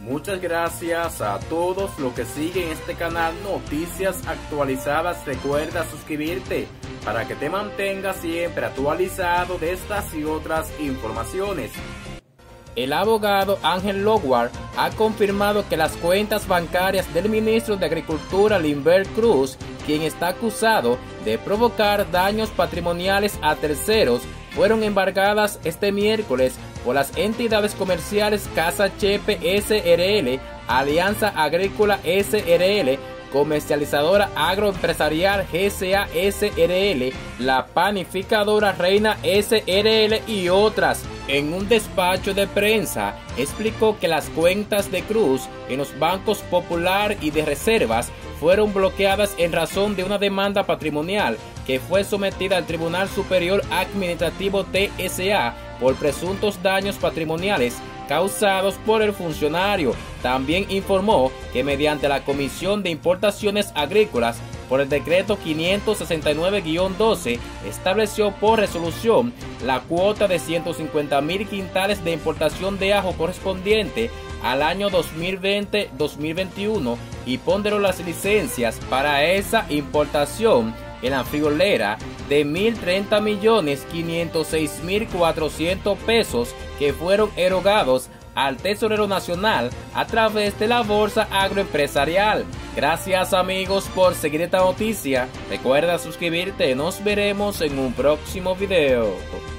Muchas gracias a todos los que siguen este canal Noticias Actualizadas. Recuerda suscribirte para que te mantengas siempre actualizado de estas y otras informaciones. El abogado Ángel Loguar ha confirmado que las cuentas bancarias del ministro de Agricultura Limber Cruz, quien está acusado de provocar daños patrimoniales a terceros, fueron embargadas este miércoles por las entidades comerciales Casa Chepe S.R.L., Alianza Agrícola S.R.L., Comercializadora Agroempresarial GCA S.R.L., La Panificadora Reina S.R.L. y otras. En un despacho de prensa, explicó que las cuentas de Cruz en los bancos Popular y de Reservas fueron bloqueadas en razón de una demanda patrimonial que fue sometida al Tribunal Superior Administrativo TSA por presuntos daños patrimoniales causados por el funcionario. También informó que mediante la Comisión de Importaciones Agrícolas, por el decreto 569-12, estableció por resolución la cuota de 150.000 quintales de importación de ajo correspondiente al año 2020-2021 y ponderó las licencias para esa importación en la friolera de 1.030.506.400 pesos que fueron erogados al Tesorero Nacional a través de la Bolsa Agroempresarial. Gracias amigos por seguir esta noticia. Recuerda suscribirte. Nos veremos en un próximo video.